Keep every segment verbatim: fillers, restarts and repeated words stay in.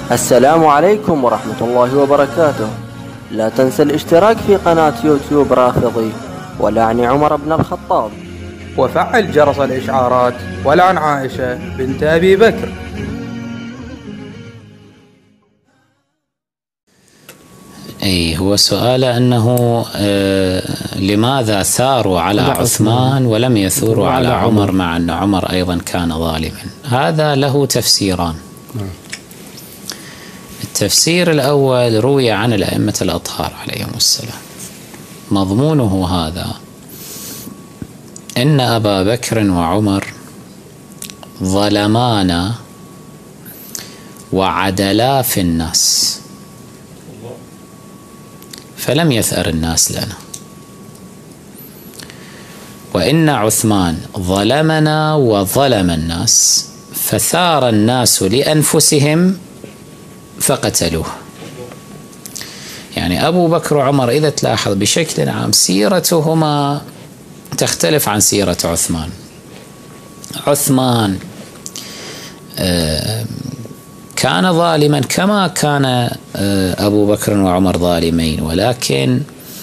السلام عليكم ورحمة الله وبركاته. لا تنسى الاشتراك في قناة يوتيوب رافضي ولعن عمر بن الخطاب، وفعل جرس الإشعارات ولعن عائشة بنت أبي بكر. أي هو سؤال أنه آه لماذا ثاروا على عثمان ولم يثوروا على عمر، مع أن عمر أيضا كان ظالما؟ هذا له تفسيران. التفسير الأول روي عن الأئمة الأطهار عليهم السلام، مضمونه هذا: إن أبا بكر وعمر ظلمانا وعدلا في الناس، فلم يثأر الناس لنا. وإن عثمان ظلمنا وظلم الناس، فثار الناس لأنفسهم فقتلوه. يعني أبو بكر وعمر إذا تلاحظ بشكل عام سيرتهما تختلف عن سيرة عثمان. عثمان كان ظالما كما كان أبو بكر وعمر ظالمين، ولكن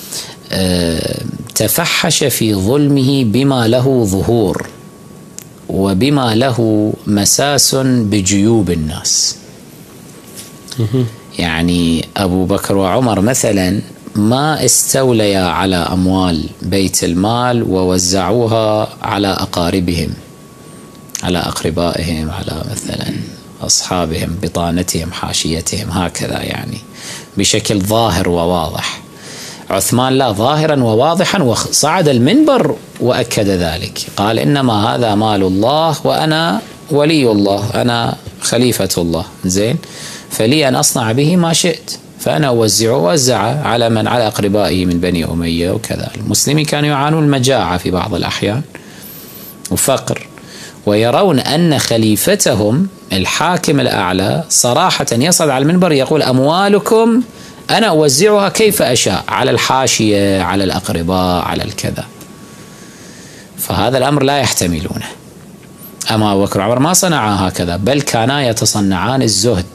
تفحش في ظلمه بما له ظهور وبما له مساس بجيوب الناس. يعني أبو بكر وعمر مثلا ما استوليا على أموال بيت المال ووزعوها على أقاربهم، على أقربائهم، على مثلا أصحابهم، بطانتهم، حاشيتهم، هكذا يعني بشكل ظاهر وواضح. عثمان لا، ظاهرا وواضحا، وصعد المنبر وأكد ذلك، قال: إنما هذا مال الله وأنا ولي الله، أنا خليفة الله، زين، فلي أن أصنع به ما شئت، فأنا أوزعه ووزع على من على أقربائه من بني أمية وكذا. المسلمين كانوا يعانون المجاعة في بعض الأحيان وفقر، ويرون أن خليفتهم الحاكم الأعلى صراحة يصعد على المنبر يقول: أموالكم أنا أوزعها كيف أشاء، على الحاشية، على الأقرباء، على الكذا. فهذا الأمر لا يحتملونه. أما أبو بكر وعمر ما صنعا هكذا، بل كانا يتصنعان الزهد.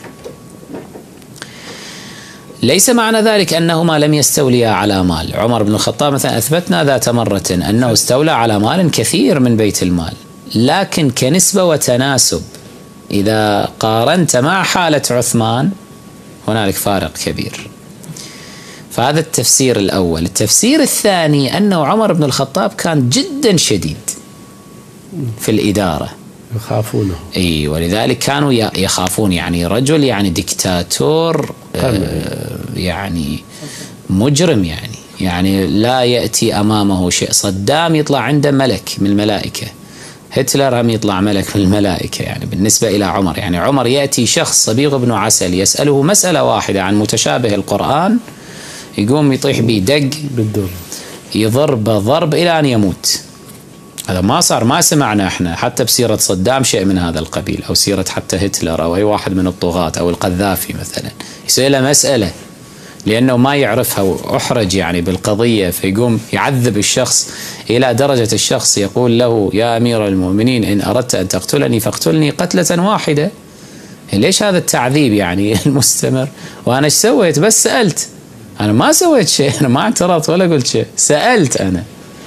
ليس معنى ذلك أنهما لم يستوليا على مال. عمر بن الخطاب مثلا أثبتنا ذات مرة أنه استولى على مال كثير من بيت المال، لكن كنسبة وتناسب إذا قارنت مع حالة عثمان هنالك فارق كبير. فهذا التفسير الأول. التفسير الثاني أنه عمر بن الخطاب كان جدا شديد في الإدارة، يخافونه. اي، ولذلك كانوا يخافون. يعني رجل يعني دكتاتور، آه يعني مجرم، يعني يعني لا يأتي أمامه شيء. صدام يطلع عنده ملك من الملائكة، هتلر هم يطلع ملك من الملائكة يعني بالنسبة إلى عمر. يعني عمر يأتي شخص صبيغ بن عسل يسأله مسألة واحدة عن متشابه القرآن، يقوم يطيح بيدق بالدر، يضرب ضرب إلى أن يموت. هذا ما صار، ما سمعنا احنا حتى بسيرة صدام شيء من هذا القبيل، أو سيرة حتى هتلر أو أي واحد من الطغاة أو القذافي مثلا. يسأله مسألة لأنه ما يعرفها وأحرج يعني بالقضية، فيقوم يعذب الشخص إلى درجة الشخص يقول له: يا أمير المؤمنين، إن أردت أن تقتلني فاقتلني قتلة واحدة. ليش هذا التعذيب يعني المستمر؟ وأنا ايش سويت؟ بس سألت، أنا ما سويت شيء، أنا ما اعترضت ولا قلت شيء، سألت أنا.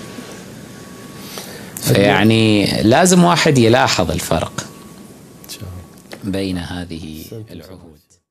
فيعني لازم واحد يلاحظ الفرق بين هذه العهود.